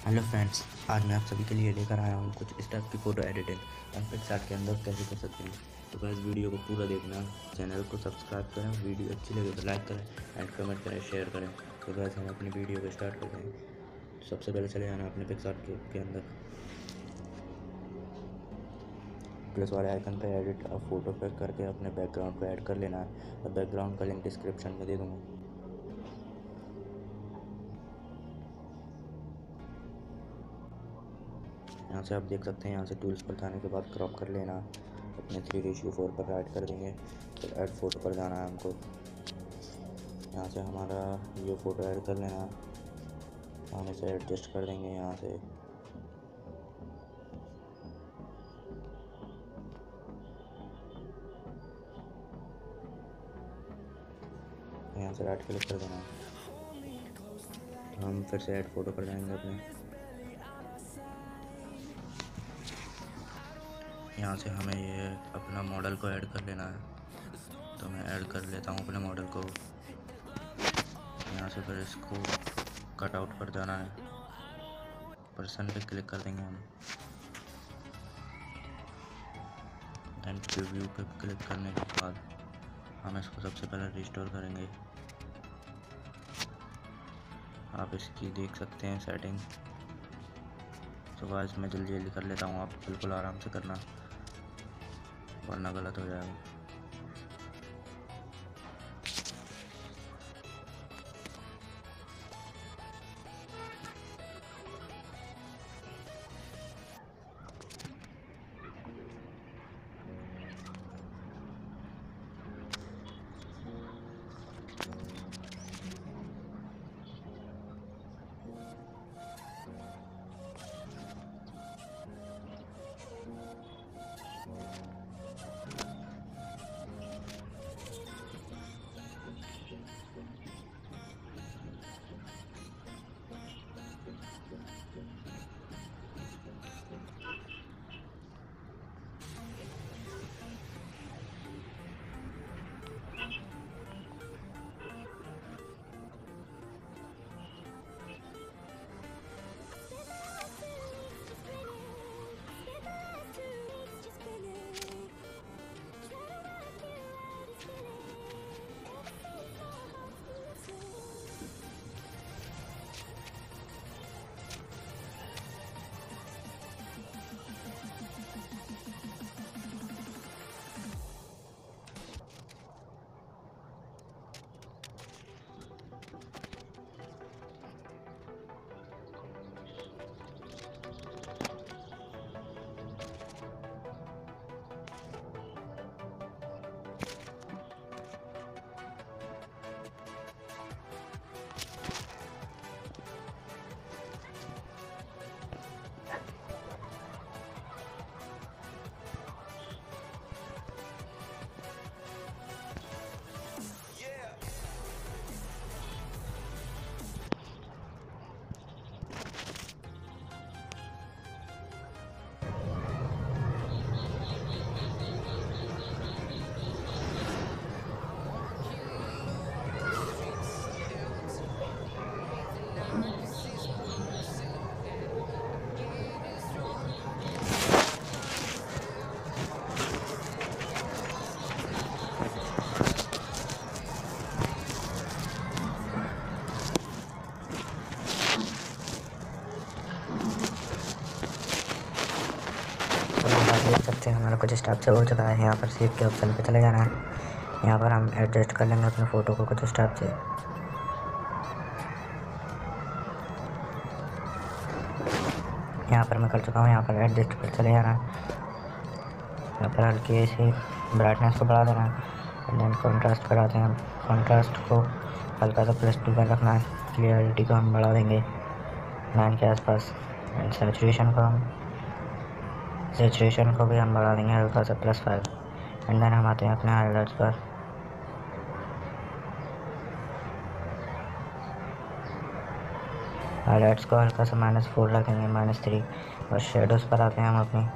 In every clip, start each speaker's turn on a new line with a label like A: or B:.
A: Hello friends, आज मैं आप सभी के लिए लेकर आया हूँ कुछ इस टाइप की फ़ोटो एडिटिंग हम पिक्सार्ट के अंदर कैसे कर सकते हैं। तो बस वीडियो को पूरा देखना, चैनल को सब्सक्राइब करें, वीडियो अच्छी लगे तो लाइक करें एंड कमेंट करें, शेयर करें। तो बस हम अपनी वीडियो को स्टार्ट करते हैं। तो सबसे पहले चले जाना अपने पिक्सार्ट के अंदर, प्लस वाले आइकन पर एडिट फ़ोटो पे करके अपने बैकग्राउंड को ऐड कर लेना है। और बैकग्राउंड का लिंक डिस्क्रिप्शन में दे दूँगा। यहाँ से आप देख सकते हैं, यहाँ से टूल्स पर जाने के बाद क्रॉप कर लेना, अपने 3:4 पर ऐड कर देंगे। फिर ऐड फ़ोटो पर जाना है हमको। यहाँ से हमारा ये फ़ोटो ऐड कर लेना, हम इसे एडजस्ट कर देंगे। यहाँ से राइट क्लिक कर देना। तो हम फिर से ऐड फ़ोटो पर जाएंगे अपने। यहाँ से हमें ये अपना मॉडल को ऐड कर लेना है। तो मैं ऐड कर लेता हूँ अपने मॉडल को। यहाँ से फिर इसको कट आउट पर जाना है, पर्सन पे क्लिक कर देंगे हम। देन प्रीव्यू पे क्लिक करने के बाद हम इसको सबसे पहले रिस्टोर करेंगे। आप इसकी देख सकते हैं सेटिंग। तो गाइस मैं जल्दी जल्दी कर लेता हूँ, आप बिल्कुल आराम से करना वरना गलत हो जाएगा। देख सकते हैं हमारा कुछ स्टेप से हो चुका है। यहाँ पर सेव के ऑप्शन पे चले जाना है। यहाँ पर हम एडजस्ट कर लेंगे अपने फ़ोटो को कुछ स्टेप से। यहाँ पर मैं कर चुका हूँ। यहाँ पर एडजस्ट पर चले जाना है। यहाँ पर हल्की सी ब्राइटनेस को बढ़ा देना है। देन कॉन्ट्रास्ट पर आते हैं हम। कॉन्ट्रास्ट को हल्का सा +2 पर रखना है। क्लियरिटी को हम बढ़ा देंगे 9 के आसपास। एंड सेचुरेशन को भी हम बढ़ा देंगे हल्का सा +5। एंड देन हम आते हैं अपने हाइलाइट्स पर। हाइलाइट्स को हल्का सा -4 रखेंगे, -3। और शेडोज़ पर आते हैं हम अपनी।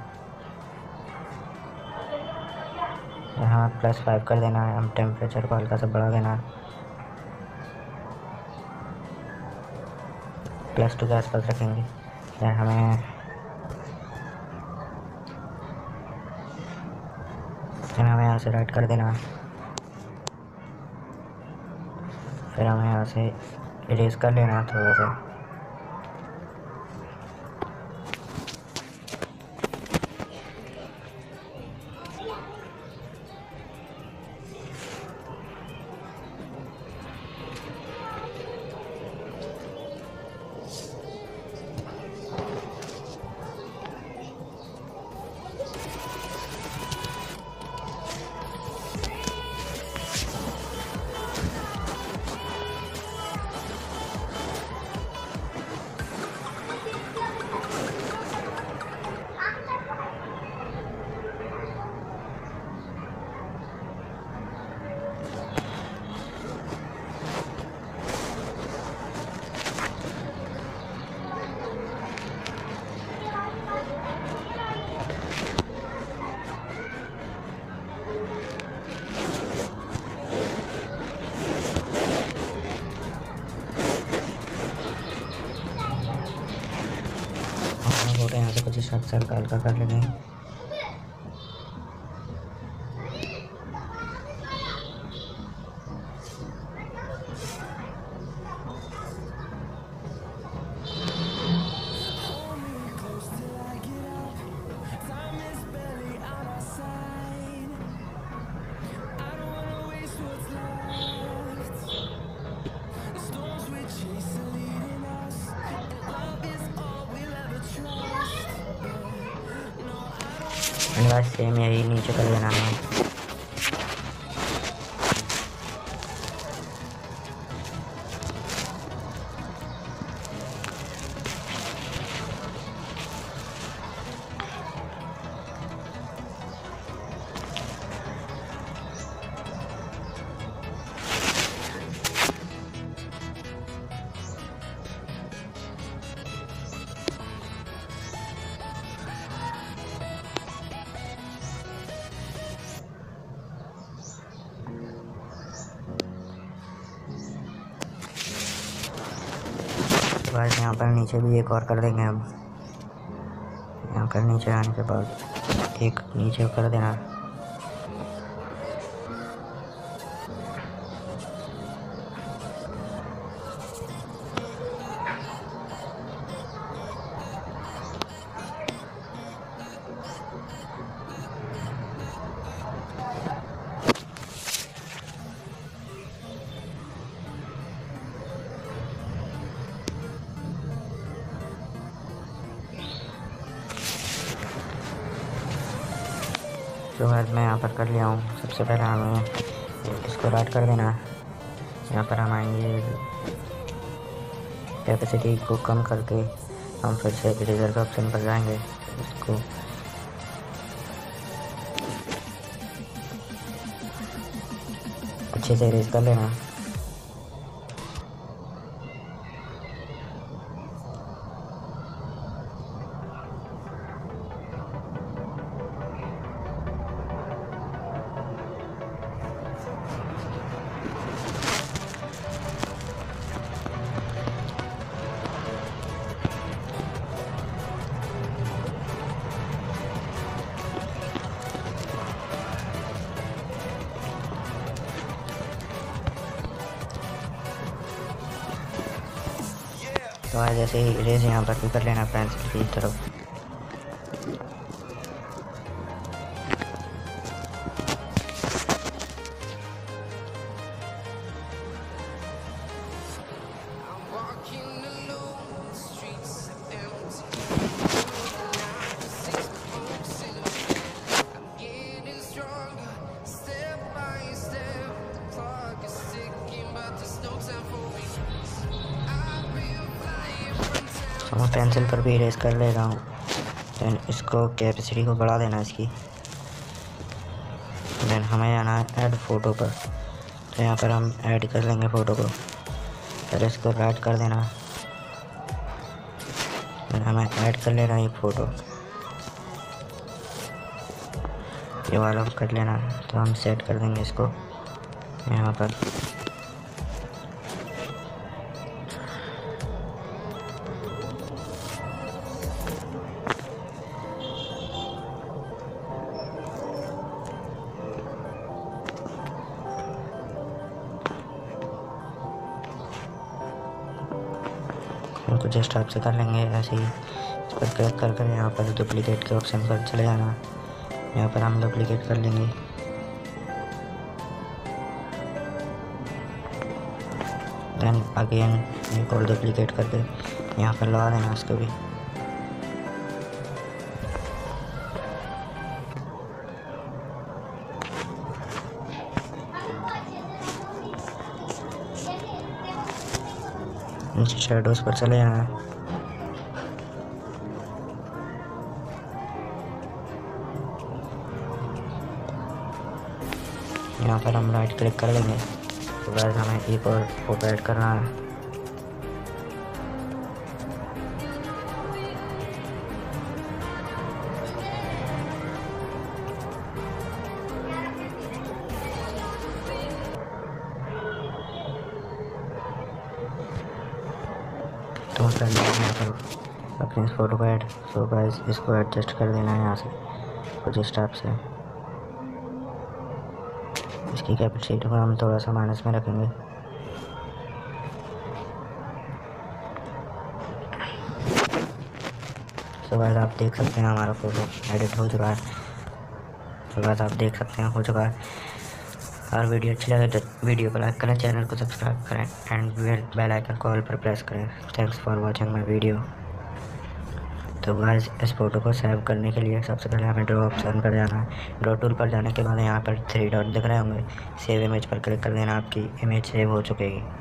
A: यहाँ +5 कर देना है। हम टेम्परेचर को हल्का सा बढ़ा देना है, +2 के आसपास रखेंगे। देन हमें यहाँ से राइट कर देना। फिर हमें यहाँ से इरेज कर लेना थोड़ा सा। फोटो यहाँ से कुछ स्ट्रक्चर हल्का कर लेंगे। बस सेम यही नीचे कर देना है। बस यहाँ पर नीचे भी एक और कर देंगे। अब यहाँ पर नीचे आने के बाद एक नीचे कर देना। तो आज मैं यहाँ पर कर लिया हूँ। सबसे पहले हमें इसको राइट कर देना। यहाँ पर हम आएंगे, कैपेसिटी को कम करके हम फिर से इरेजर के ऑप्शन पर जाएंगे। इसको अच्छे से इरेज कर लेना। तो आज जैसे ही इरेज यहाँ पर भी कर लेना पेंसिल की तरफ। मैं पेंसिल पर भी इरेज कर ले रहा हूँ। देन इसको कैपेसिटी को बढ़ा देना इसकी। देन हमें आना है ऐड फ़ोटो पर। तो यहाँ पर हम ऐड कर लेंगे फ़ोटो को। फिर इसको राइट कर देना। देन हमें ऐड कर लेना एक फ़ोटो, ये वाला कर लेना। तो हम सेट कर देंगे इसको यहाँ पर। कुछ इस टाइप से कर लेंगे। ऐसे ही इस पर क्लिक कर कर यहाँ पर डुप्लीकेट के ऑप्शन पर चले जाना। यहाँ पर हम डुप्लीकेट कर लेंगे। देन अगेन एक और डुप्लीकेट करके यहाँ पर लगा देना इसको भी। नीचे शेडोज़ पर चले जाना। यहाँ पर हम राइट क्लिक कर लेंगे। तो गाइस हमें एक और फोटो ऐड करना है। तो फ्रेंड्स यहाँ पर अपने इस फोटो को ऐड, सो गाइस इसको एडजस्ट कर देना है यहाँ से कुछ इस टाइप से। इसकी कैपेसिटी को हम थोड़ा सा माइनस में रखेंगे। तो गाइस आप देख सकते हैं हमारा फ़ोटो एडिट हो चुका है। तो गाइस आप देख सकते हैं हो चुका है। और वीडियो अच्छी लगे तो वीडियो को लाइक करें, चैनल को सब्सक्राइब करें एंड बेल आइकन को ऑल पर प्रेस करें। Thanks for watching my video. तो गाइस इस फ़ोटो को सेव करने के लिए सबसे पहले हमें ड्रॉ ऑप्शन पर जाना है। ड्रॉ टूल पर जाने के बाद यहाँ पर 3 डॉट दिख रहे होंगे, सेव इमेज पर क्लिक कर देना। आपकी इमेज सेव हो चुकेगी।